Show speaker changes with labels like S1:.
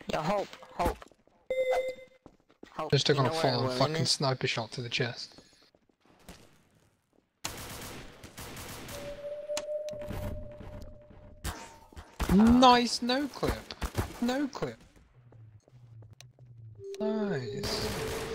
S1: Yo, hope.
S2: Just took
S1: You
S2: on a
S1: know where
S2: full-on
S1: William
S2: fucking
S1: is?
S2: sniper shot to the chest. Nice no clip. No clip. Nice.